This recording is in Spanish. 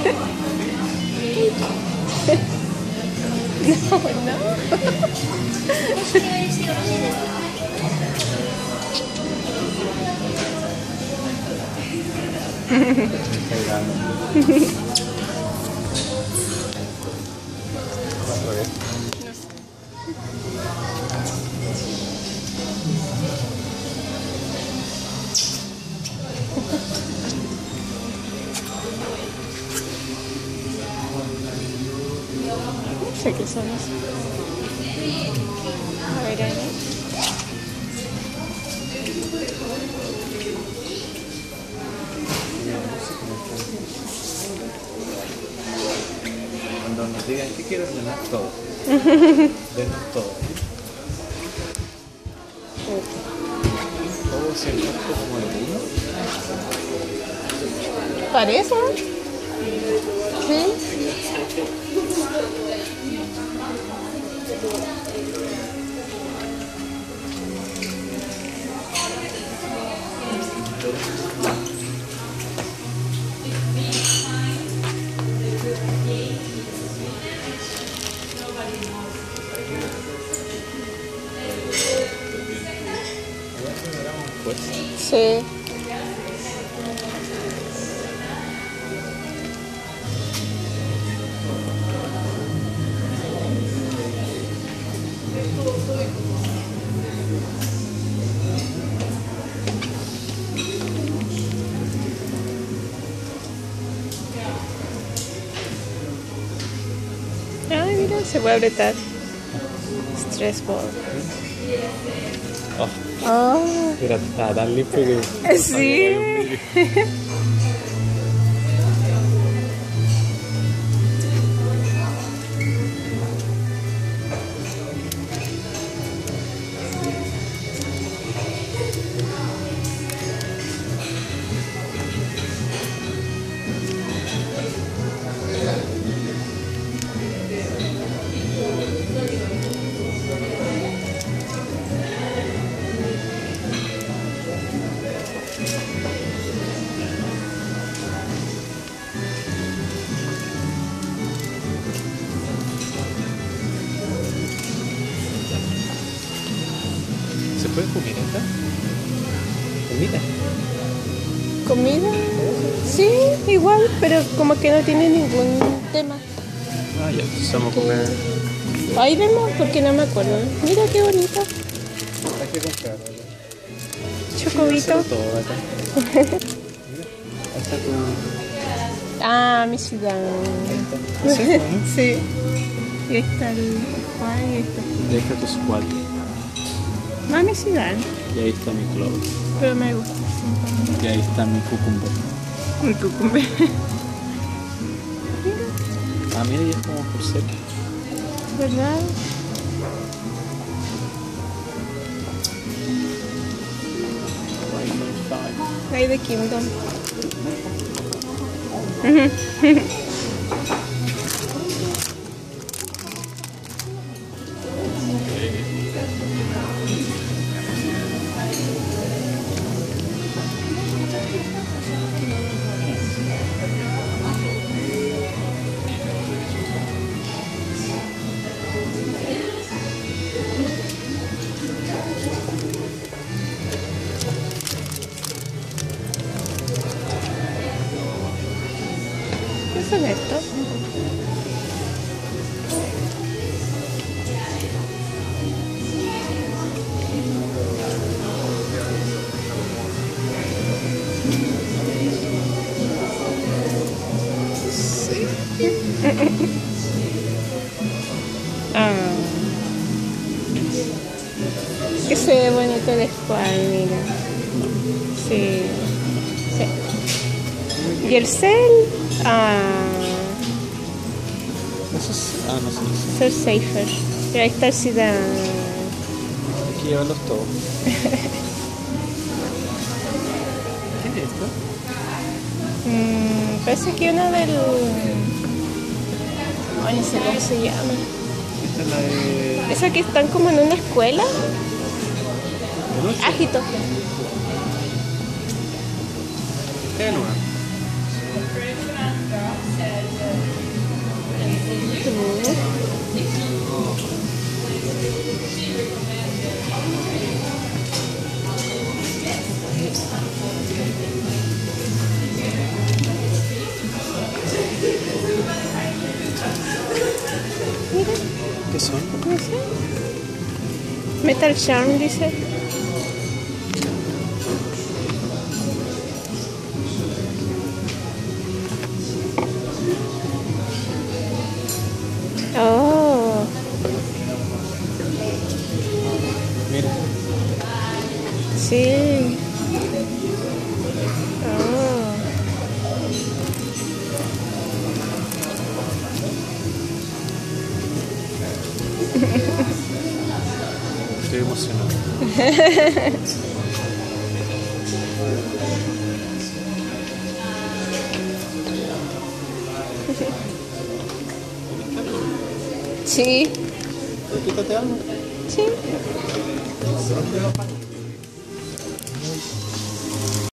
No, no. No sé qué son esos. A ver ahí. Cuando nos digan qué quiero ordenar todo. Denos todo. Todo ese impacto como de vino. ¿Parece? Sí. Pues. Sí. Ay, mira, se puede apretar. Stress ball. Oh, Oh, mira, está tan limpio que. sí. ¿Se puede comer acá? ¿Comida? ¿Comida? Sí, igual, pero como que no tiene ningún tema. Ah, ya, entonces vamos a comer. Ahí vemos, porque no me acuerdo. Mira qué bonito. Hay que comprar, ¿verdad? Chocobito. Todo acá. Mira, ahí está tu. Ah, mi ciudad. Ahí está. ¿Sí? ¿No? Sí. Y ahí está el Juan y ahí está. Y ahí está tu squad. No, mi ciudad. Y ahí está mi club. Pero me gusta. Y ahí está mi cucumber. Mi cucumbe. Ah, mira, ya es como por cerca. ¿Verdad? Hay de Kingdom. ¿Qué son estos? Ah. Que se ve bonito el squad, mira. Sí. Sí. ¿Y el cel? Ah. Eso es. Ah, no sé. Ser safer. Pero ahí está el ciudad. Hay que llevarlos todos. ¿Qué es esto? Parece que uno del... Ay, no sé cómo se llama. Esta es la de. Esa que están como en una escuela. ¿De noche? Ágito. Tenua. ¿Qué son? No sé. Metal Charm dice. Oh. Mira. Sí. Oh. Estoy emocionado. Sí. Quítate algo. Sí.